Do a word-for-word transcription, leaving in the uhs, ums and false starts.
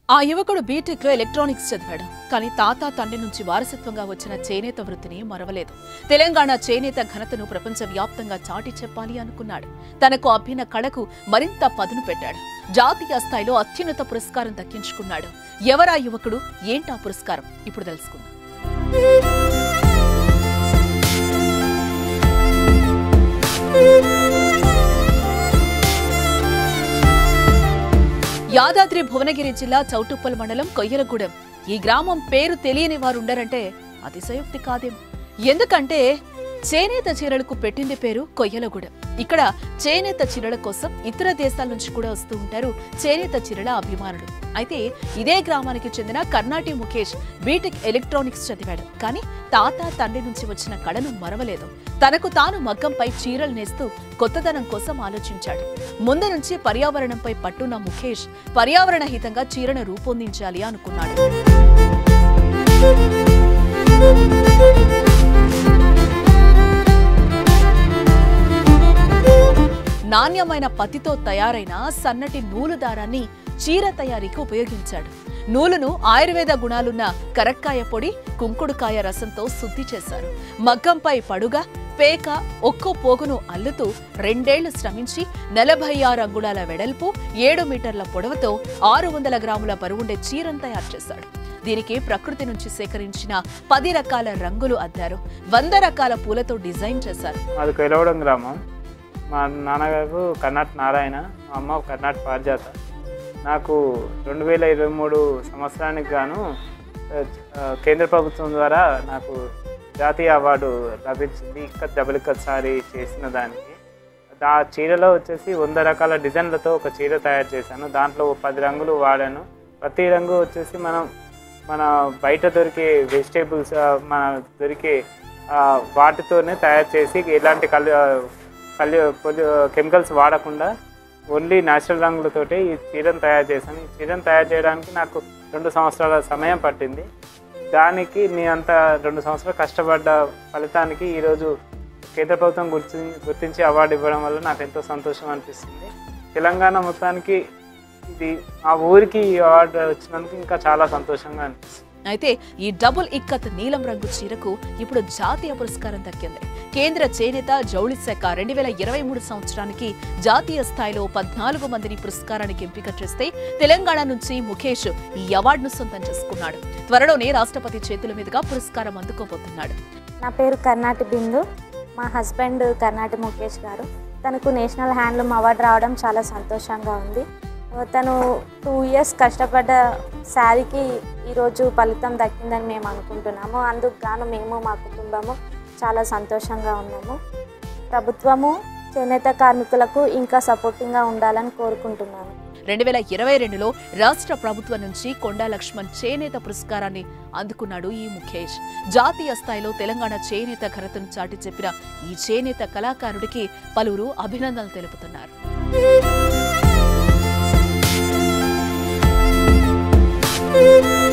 ఆ యువకుడు బీటెక్ లో ఎలక్ట్రానిక్స్ చదివాడు. కానీ తాత తండ్రి నుంచి వారసత్వంగా వచ్చిన చేనేత వృత్తిని మరవలేదు. తెలంగాణ చేనేత ఘనతను ప్రపంచ వ్యాప్తంగా చాటి చెప్పాలి అనుకున్నాడు. తనకు అబ్బిన కళకు మరింత పదును పెట్టాడు. జాతీయ స్థాయిలో అత్యున్నత పురస్కారం దక్కించుకున్నాడు. ఎవరా యువకుడు, ఏంటా పురస్కారం, ఇప్పుడు తెలుసుకుందాం. యాదాద్రి భువనగిరి జిల్లా చౌటుప్పల్ మండలం కొయ్యలగూడెం. ఈ గ్రామం పేరు తెలియని వారుండరంటే అతిశయోక్తి కాదేమో. ఎందుకంటే చేనేత చీరలకు పెట్టింది పేరు కొయ్యలగూడెం. ఇక్కడ చేనేత చీరల కోసం ఇతర దేశాల నుంచి కూడా వస్తూ ఉంటారు చేనేత చీరల అభిమానులు. అయితే ఇదే గ్రామానికి చెందిన కర్ణాటి ముఖేష్ బీటెక్ ఎలక్ట్రానిక్స్ చదివాడు. కానీ తాత తండ్రి నుంచి వచ్చిన కళను మరవలేదు. తనకు తాను మగ్గంపై చీరలు నేస్తూ కొత్తదనం కోసం ఆలోచించాడు. ముందు నుంచి పర్యావరణంపై పట్టున్న ముఖేష్ పర్యావరణ హితంగా చీరను రూపొందించాలి అనుకున్నాడు. నాణ్యమైన పత్తితో తయారైన సన్నటి నూలు దారాన్ని చీర తయారీకి ఉపయోగించాడు. నూలును ఆయుర్వేద గుణాలున్న కరక్కాయ పొడి, కుంకుడుకాయ రసంతో శుద్ధి చేశారు. మగ్గంపై పడుగా పేక ఒక్కో పోగును అల్లుతూ రెండేళ్లు శ్రమించి నలభై ఆరు అంగుళాల వెడల్పు, ఏడు మీటర్ల పొడవుతో ఆరు వందల గ్రాముల బరువుండే చీరను తయారు చేశాడు. దీనికి ప్రకృతి నుంచి సేకరించిన పది రకాల రంగులు అద్దారు. వంద రకాల పూలతో డిజైన్ చేశారు. అది కొయ్యలగూడెం గ్రామం. మా నాన్నగారు కర్ణాట నారాయణ, మా అమ్మ కర్ణాట పారిజాత. నాకు రెండు వేల ఇరవై మూడు సంవత్సరానికి గాను కేంద్ర ప్రభుత్వం ద్వారా నాకు జాతీయ అవార్డు లభించింది. ఇక్కత్ డబుల్ ఇక్కత్ సారీ చేసిన దానికి. ఆ చీరలో వచ్చేసి వంద రకాల డిజైన్లతో ఒక చీర తయారు చేశాను. దాంట్లో పది రంగులు వాడాను. ప్రతి రంగు వచ్చేసి మనం మన బయట దొరికే వెజిటేబుల్స్ మన దొరికే వాటితోనే తయారు చేసి ఎలాంటి కల్ కలి కెమికల్స్ వాడకుండా ఓన్లీ న్యాచురల్ రంగులతోటి ఈ చీరను తయారు చేశాను. ఈ చీరను తయారు చేయడానికి నాకు రెండు సంవత్సరాల సమయం పట్టింది. దానికి నేను అంత రెండు సంవత్సరాలు కష్టపడ్డ ఫలితానికి ఈరోజు కేంద్ర ప్రభుత్వం గుర్తి గుర్తించి అవార్డు ఇవ్వడం వల్ల నాకు ఎంతో సంతోషం అనిపిస్తుంది. తెలంగాణ మొత్తానికి ఇది ఆ ఊరికి ఈ అవార్డు వచ్చినందుకు ఇంకా చాలా సంతోషంగా అనిపిస్తుంది. అయితే ఈ డబుల్ ఇక్కత్ నీలం రంగు చీరకు ఇప్పుడు జాతీయ పురస్కారం దక్కింది. కేంద్ర చేనేత జౌళి శాఖ రెండు వేల ఇరవై మూడు సంవత్సరానికి జాతీయ స్థాయిలో పద్నాలుగు మందిని పురస్కారానికి ఎంపిక చేస్తే తెలంగాణ నుంచి ముఖేష్ ఈ అవార్డును సొంతం చేసుకున్నాడు. త్వరలోనే రాష్ట్రపతి చేతుల మీదుగా పురస్కారం అందుకోబోతున్నాడు. నా పేరు కర్ణాటి బిందు. మా హస్బెండ్ కర్ణాటి ముఖేష్ గారు. తనకు నేషనల్ హ్యాండ్లూమ్ అవార్డు రావడం చాలా సంతోషంగా ఉంది. తను టూ ఇయర్స్ కష్టపడ్డ శారీకి ఈరోజు ఫలితం దక్కిందని మేము అనుకుంటున్నాము. అందుకు గాను మేము మా కుటుంబము చాలా సంతోషంగా ఉన్నాము. ప్రభుత్వము చేనేత కార్మికులకు ఇంకా సపోర్టింగ్గా ఉండాలని కోరుకుంటున్నాను. రెండు వేల ఇరవై రెండులో రాష్ట్ర ప్రభుత్వం నుంచి కొండా లక్ష్మణ్ చేనేత పురస్కారాన్ని అందుకున్నాడు ఈ ముఖేష్. జాతీయ స్థాయిలో తెలంగాణ చేనేత ఘనతను చాటి చెప్పిన ఈ చేనేత కళాకారుడికి పలువురు అభినందనలు తెలుపుతున్నారు. Thank you.